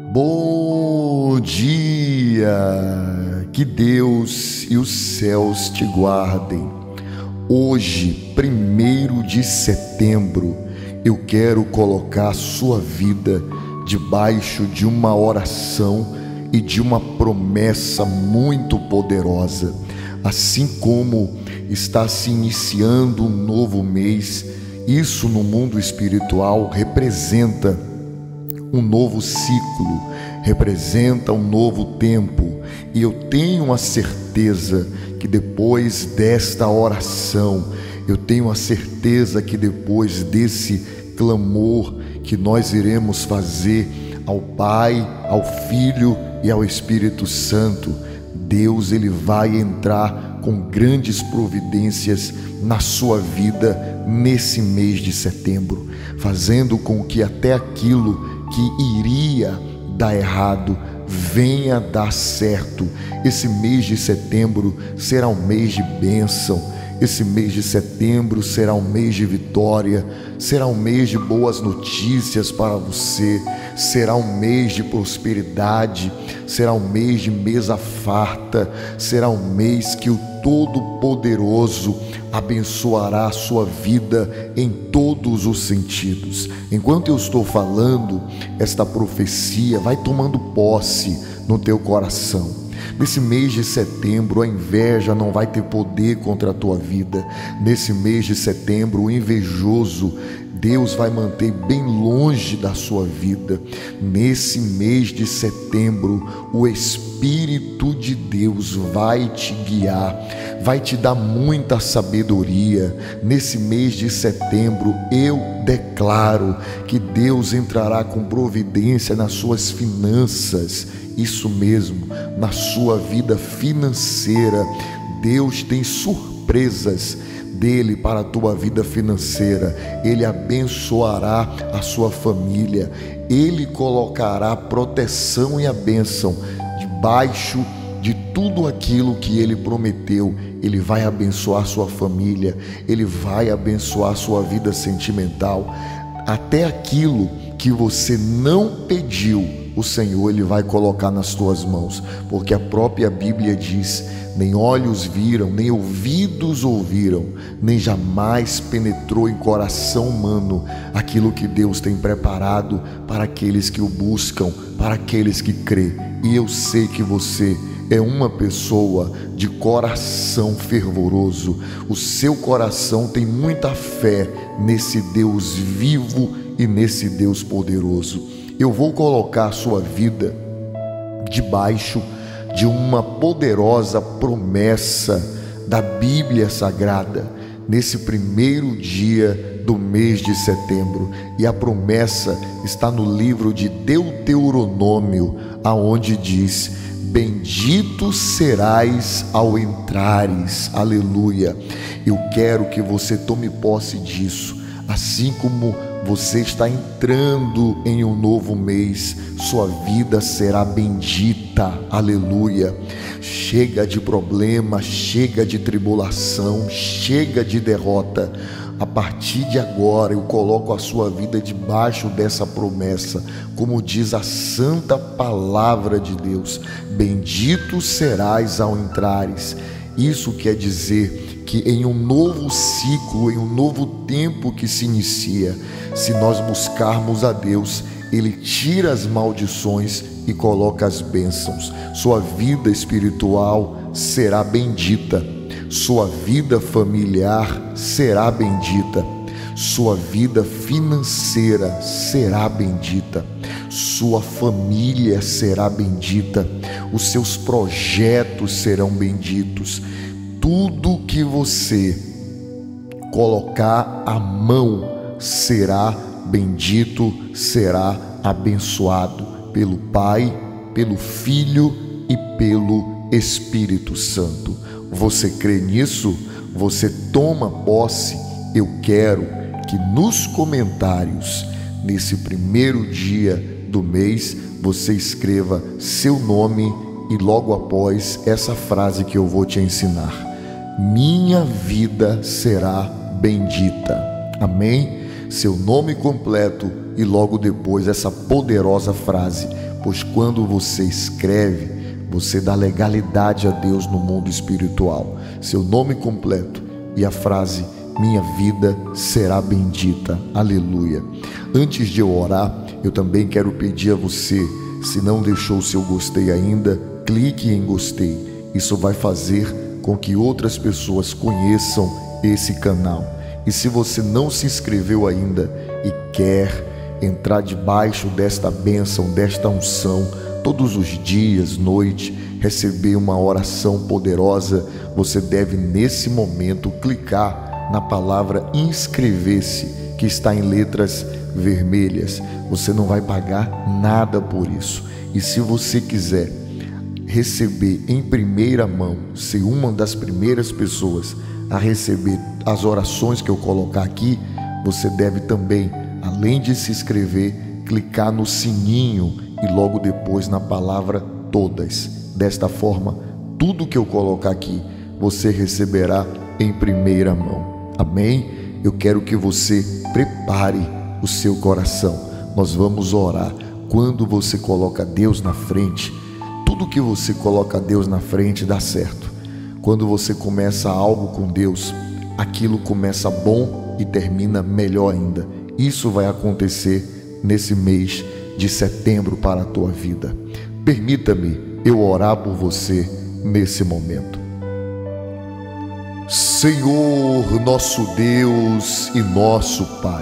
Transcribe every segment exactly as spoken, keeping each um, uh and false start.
Bom dia, que Deus e os céus te guardem. Hoje, primeiro de setembro, eu quero colocar a sua vida debaixo de uma oração e de uma promessa muito poderosa. Assim como está se iniciando um novo mês, isso no mundo espiritual representa um novo ciclo, representa um novo tempo, e eu tenho a certeza que depois desta oração, eu tenho a certeza que depois desse clamor que nós iremos fazer ao Pai, ao Filho e ao Espírito Santo, Deus ele vai entrar com grandes providências na sua vida nesse mês de setembro, fazendo com que até aquilo que iria dar errado venha dar certo. Esse mês de setembro será um mês de bênção, esse mês de setembro será um mês de vitória, será um mês de boas notícias para você, será um mês de prosperidade, será um mês de mesa farta, será um mês que o Todo-Poderoso abençoará a sua vida em todos os sentidos. Enquanto eu estou falando, esta profecia vai tomando posse no teu coração. Nesse mês de setembro, a inveja não vai ter poder contra a tua vida. Nesse mês de setembro, o invejoso, Deus vai manter bem longe da sua vida. Nesse mês de setembro, o Espírito de Deus vai te guiar, vai te dar muita sabedoria. Nesse mês de setembro, eu declaro que Deus entrará com providência nas suas finanças. Isso mesmo, na sua vida financeira. Deus tem surpresas dele para a tua vida financeira. Ele abençoará a sua família, ele colocará proteção e a bênção debaixo de tudo aquilo que ele prometeu. Ele vai abençoar sua família, ele vai abençoar sua vida sentimental, até aquilo que você não pediu, o Senhor ele vai colocar nas tuas mãos, porque a própria Bíblia diz: nem olhos viram, nem ouvidos ouviram, nem jamais penetrou em coração humano aquilo que Deus tem preparado para aqueles que o buscam, para aqueles que crê. E eu sei que você é uma pessoa de coração fervoroso. O seu coração tem muita fé nesse Deus vivo e nesse Deus poderoso. Eu vou colocar a sua vida debaixo de uma poderosa promessa da Bíblia Sagrada nesse primeiro dia do mês de setembro. E a promessa está no livro de Deuteronômio, aonde diz: bendito serás ao entrares. Aleluia. Eu quero que você tome posse disso. Assim como você está entrando em um novo mês, sua vida será bendita. Aleluia. Chega de problema, chega de tribulação, chega de derrota. A partir de agora eu coloco a sua vida debaixo dessa promessa, como diz a santa palavra de Deus: bendito serás ao entrares. Isso quer dizer que em um novo ciclo, em um novo tempo que se inicia, se nós buscarmos a Deus, ele tira as maldições e coloca as bênçãos. Sua vida espiritual será bendita, sua vida familiar será bendita, sua vida financeira será bendita, sua família será bendita, os seus projetos serão benditos. Tudo que você colocar a mão será bendito, será abençoado pelo Pai, pelo Filho e pelo Espírito Santo. Você crê nisso? Você toma posse? Eu quero que nos comentários, nesse primeiro dia do mês, você escreva seu nome e logo após essa frase que eu vou te ensinar: minha vida será bendita. Amém? Seu nome completo e logo depois essa poderosa frase: pois quando você escreve, você dá legalidade a Deus no mundo espiritual. Seu nome completo e a frase: minha vida será bendita. Aleluia. Antes de eu orar, eu também quero pedir a você, se não deixou o seu gostei ainda, clique em gostei. Isso vai fazer com que outras pessoas conheçam esse canal. E se você não se inscreveu ainda e quer entrar debaixo desta bênção, desta unção, todos os dias, noite, receber uma oração poderosa, você deve nesse momento clicar na palavra inscrever-se, que está em letras vermelhas. Você não vai pagar nada por isso. E se você quiser receber em primeira mão, ser uma das primeiras pessoas a receber as orações que eu colocar aqui, você deve também, além de se inscrever, clicar no sininho e logo depois na palavra todas. Desta forma, tudo que eu colocar aqui, você receberá em primeira mão. Amém? Eu quero que você prepare o seu coração. Nós vamos orar. Quando você coloca Deus na frente, tudo que você coloca Deus na frente dá certo. Quando você começa algo com Deus, aquilo começa bom e termina melhor ainda. Isso vai acontecer nesse mês de setembro para a tua vida. Permita-me eu orar por você nesse momento. Senhor, nosso Deus e nosso Pai,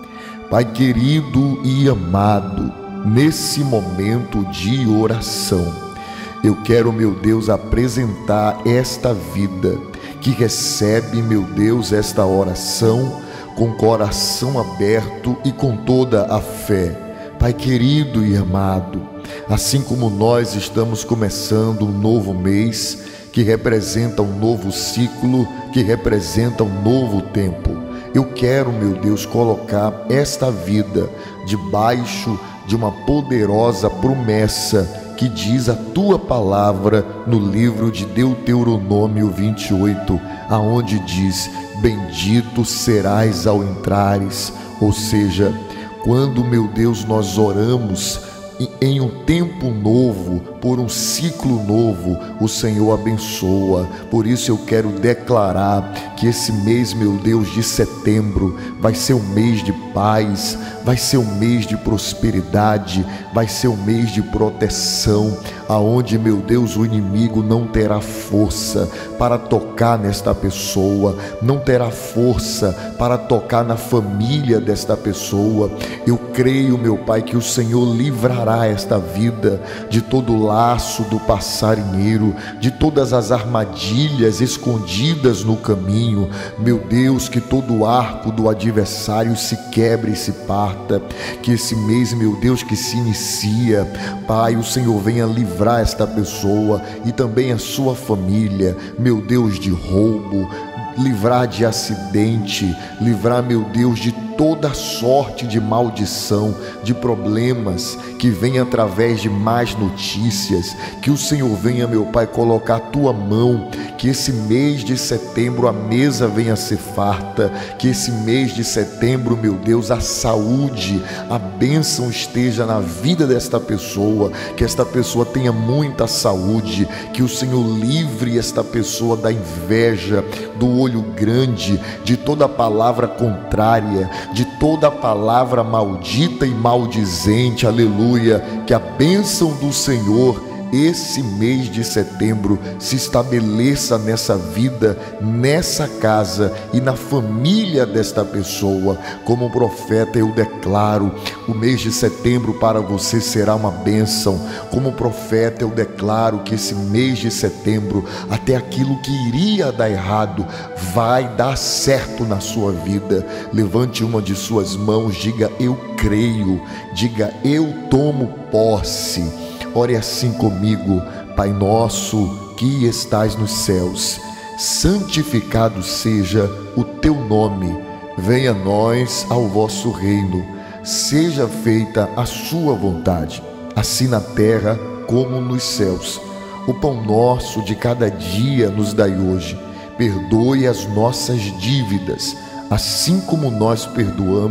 Pai querido e amado, nesse momento de oração, eu quero, meu Deus, apresentar esta vida que recebe, meu Deus, esta oração com coração aberto e com toda a fé. Pai querido e amado, assim como nós estamos começando um novo mês, que representa um novo ciclo, que representa um novo tempo, eu quero, meu Deus, colocar esta vida debaixo de uma poderosa promessa que diz a tua palavra no livro de Deuteronômio vinte e oito, aonde diz: bendito serás ao entrares. Ou seja, quando, meu Deus, nós oramos em um tempo novo, por um ciclo novo, o Senhor abençoa. Por isso eu quero declarar que esse mês, meu Deus, de setembro, vai ser um mês de paz, vai ser um mês de prosperidade, vai ser um mês de proteção, aonde, meu Deus, o inimigo não terá força para tocar nesta pessoa, não terá força para tocar na família desta pessoa. Eu creio, meu Pai, que o Senhor livrará esta vida de todo o laço do passarinheiro, de todas as armadilhas escondidas no caminho. Meu Deus, que todo o arco do adversário se quebre e se parta. Que esse mês, meu Deus, que se inicia, Pai, o Senhor venha livrar esta pessoa e também a sua família, meu Deus, de roubo, livrar de acidente, livrar, meu Deus, de toda sorte de maldição, de problemas que vem através de más notícias. Que o Senhor venha, meu Pai, colocar a tua mão, que esse mês de setembro a mesa venha a ser farta, que esse mês de setembro, meu Deus, a saúde, a bênção esteja na vida desta pessoa, que esta pessoa tenha muita saúde, que o Senhor livre esta pessoa da inveja, do olho grande, de toda palavra contrária, de toda palavra maldita e maldizente. Aleluia. Que a bênção do Senhor esse mês de setembro se estabeleça nessa vida, nessa casa e na família desta pessoa. Como profeta eu declaro, o mês de setembro para você será uma bênção. Como profeta eu declaro que esse mês de setembro, até aquilo que iria dar errado, vai dar certo na sua vida. Levante uma de suas mãos, diga: eu creio, diga: eu tomo posse. Ore assim comigo: Pai nosso que estás nos céus, santificado seja o teu nome, venha a nós ao vosso reino, seja feita a sua vontade, assim na terra como nos céus. O pão nosso de cada dia nos dai hoje, perdoe as nossas dívidas, assim como nós perdoamos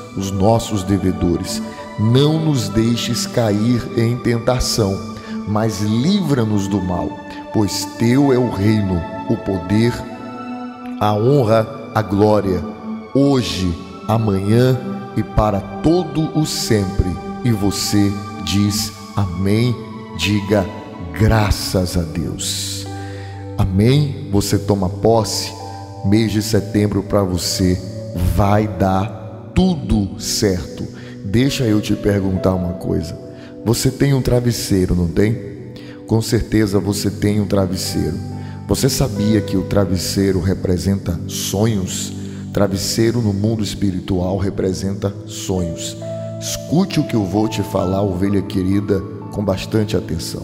os nossos devedores. Não nos deixes cair em tentação, mas livra-nos do mal, pois teu é o reino, o poder, a honra, a glória, hoje, amanhã e para todo o sempre. E você diz amém, diga graças a Deus. Amém? Você toma posse. Mês de setembro para você vai dar tudo certo. Deixa eu te perguntar uma coisa. Você tem um travesseiro, não tem? Com certeza você tem um travesseiro. Você sabia que o travesseiro representa sonhos? Travesseiro no mundo espiritual representa sonhos. Escute o que eu vou te falar, ovelha querida, com bastante atenção.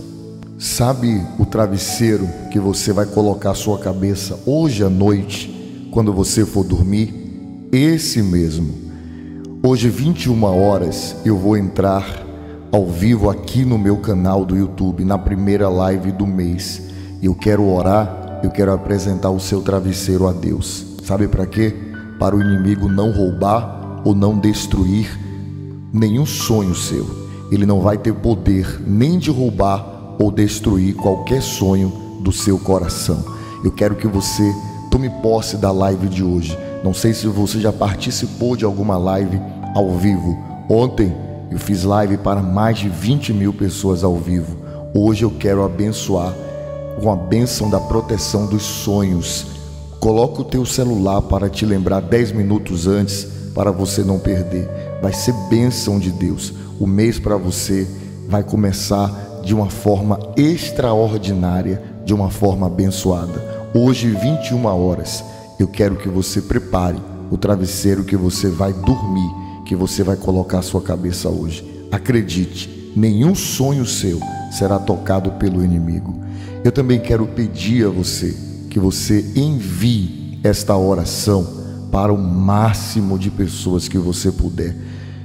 Sabe o travesseiro que você vai colocar a sua cabeça hoje à noite, quando você for dormir? Esse mesmo. Hoje, vinte e uma horas, eu vou entrar ao vivo aqui no meu canal do YouTube, na primeira live do mês. Eu quero orar, eu quero apresentar o seu travesseiro a Deus. Sabe para quê? Para o inimigo não roubar ou não destruir nenhum sonho seu. Ele não vai ter poder nem de roubar ou destruir qualquer sonho do seu coração. Eu quero que você tome posse da live de hoje. Não sei se você já participou de alguma live ao vivo. Ontem eu fiz live para mais de vinte mil pessoas ao vivo. Hoje eu quero abençoar com a bênção da proteção dos sonhos. Coloca o teu celular para te lembrar dez minutos antes, para você não perder. Vai ser bênção de Deus. O mês para você vai começar de uma forma extraordinária, de uma forma abençoada. Hoje, vinte e uma horas, eu quero que você prepare o travesseiro que você vai dormir, que você vai colocar a sua cabeça hoje. Acredite, nenhum sonho seu será tocado pelo inimigo. Eu também quero pedir a você que você envie esta oração para o máximo de pessoas que você puder.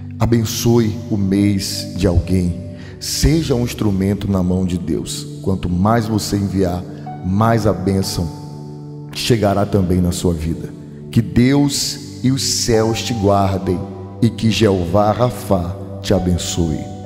Abençoe o mês de alguém. Seja um instrumento na mão de Deus. Quanto mais você enviar, mais a bênção chegará também na sua vida. Que Deus e os céus te guardem e que Jeová Rafá te abençoe.